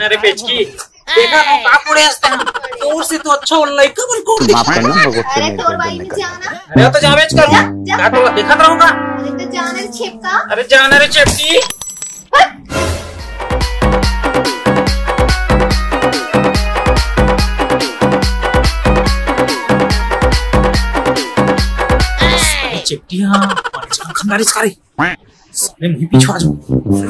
रे पेचकी देखा ना काकुड़े हंसते हैं तो उससे तो अच्छा लड़का बन को माफ करना भगत से नहीं तोर भाई में जाना अरे तो जावेज कर क्या तो देखत रहूंगा अरे तो जाना रे छेपका अरे जाना रे चेपकी चिट्टियां खंडारी सारी साले मुझे पीछे आ जाओ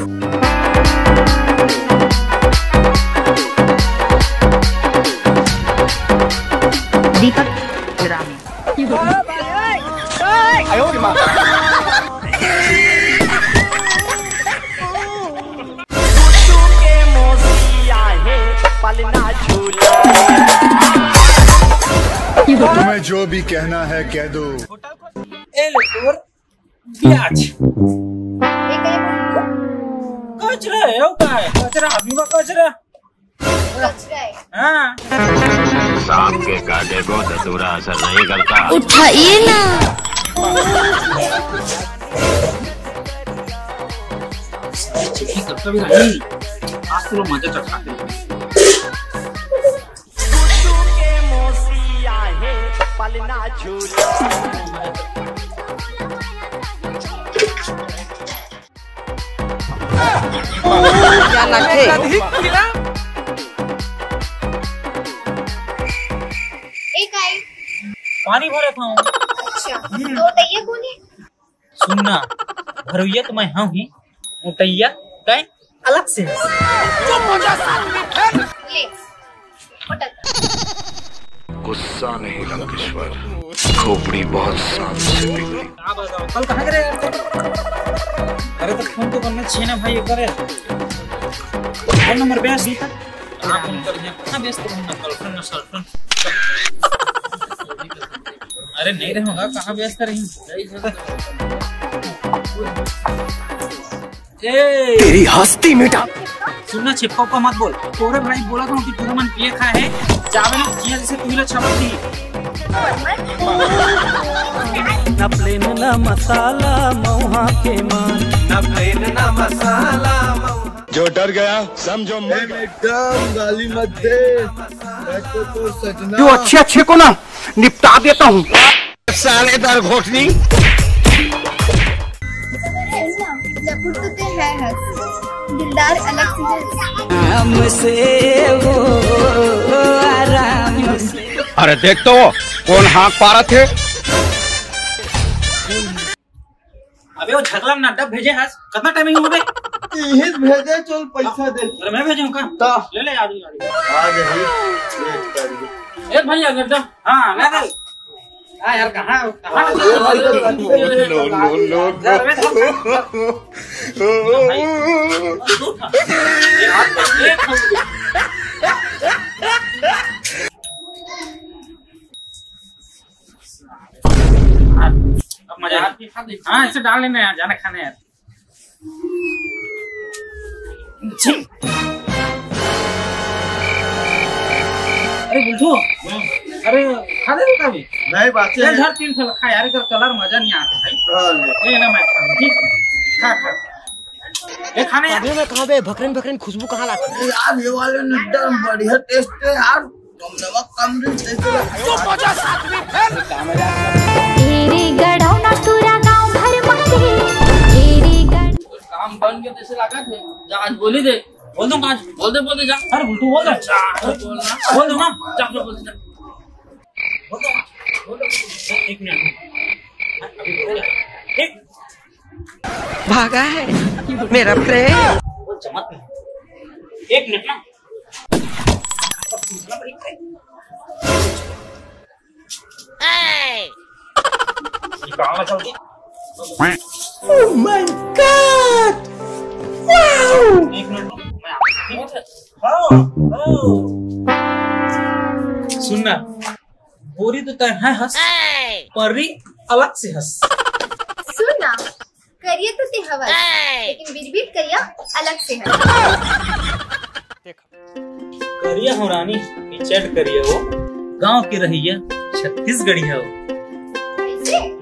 दीपक ग्रामी आयो रे मां के मोसिया है पलना झूला तुम्हें जो भी कहना है कह दो ए लेकोर ब्याज कचरा है ओ का है कचरा अभी का कचरा है हां सांप के काटे को धतूरा असर नहीं करता उठाइए ना चिट्ठी कब भी रही आज तो मजा चखा दे के मोसिया है पलना झूला क्या लगे एक आई पानी भरे था अच्छा तो तैया कौन है सुनना भरुइया तो मैं हाँ ही मोटैया कहीं अलग से है ले पटक गुस्सा नहीं लंकेश्वर खोपड़ी बहुत सांप से बिगड़ी कल कहाँ करे अरे तो फोन तो करना चाहिए ना भाई करे फोन नंबर बेस दी था हाँ फोन कर दिया कहाँ बेस तो ना गर्लफ्रेंड ना सर्लफ्रेंड अरे नहीं रहूँगा कहाँ बेस करेंगे तेरी हस्ती मिटा सुनना छिपका को मत बोल तोरे भाई बोला था कि तू मन पिए खा है जावे ना जिया जैसे तू ला छमक दी न प्लेन न मसाला मौहा के मान न प्लेन न मसाला जो डर गया समझो एकदम गाली मत दे तो सजना जो अच्छे अच्छे को ना निपटा देता हूँ साले दर घोटनी लकुट तो ते है दिलदार अलग से हमसे वो आराम से अरे देख तो कौन हाँक पा रहे थे अबे वो झगला में अड्डा भेजे है कितना टाइमिंग हो गई यही भेजे चल पैसा दे अरे मैं भेजूं का ले ले आ आज ही ए भैया एकदम हां ले ले आ यार कहां अब मजा आती है हाँ इसे डाल लेना यार जाना खाने यार अरे बुल्थू अरे खा दे कभी नहीं बात है इधर 3 फल खा यार इधर कलर मजा नहीं आता भाई ये ना मैं खा ठीक खा खा ये खाने यार में कहां बे बकरीन खुशबू कहां लाती यार ये वाले एकदम बढ़िया टेस्ट है यार तुम नमक कम भी टेस्ट है तेरी गढ़ौ ना पूरा गांव भर मारे तेरी गढ़ काम बन के जैसे लगा थे जा आज बोली दे बोल दूं आज बोल दे जा अरे बुल्टू बोल दे बोल दो ना जा बोल दे बोल दो एक मिनट अभी बोल ठीक भागा है मेरा प्रेम बोल चमक एक मिनट ना निकालना जल्दी ओह माय गॉड वाओ एक मिनट मैं सुनना बोरी तो तय है हंस परी अलग से हंस सुनना करिया तो ते हवा लेकिन बिरबिट करिया अलग से है करिया हो रानी चट करिया वो गांव की रही है छत्तीसगढ़ी है वो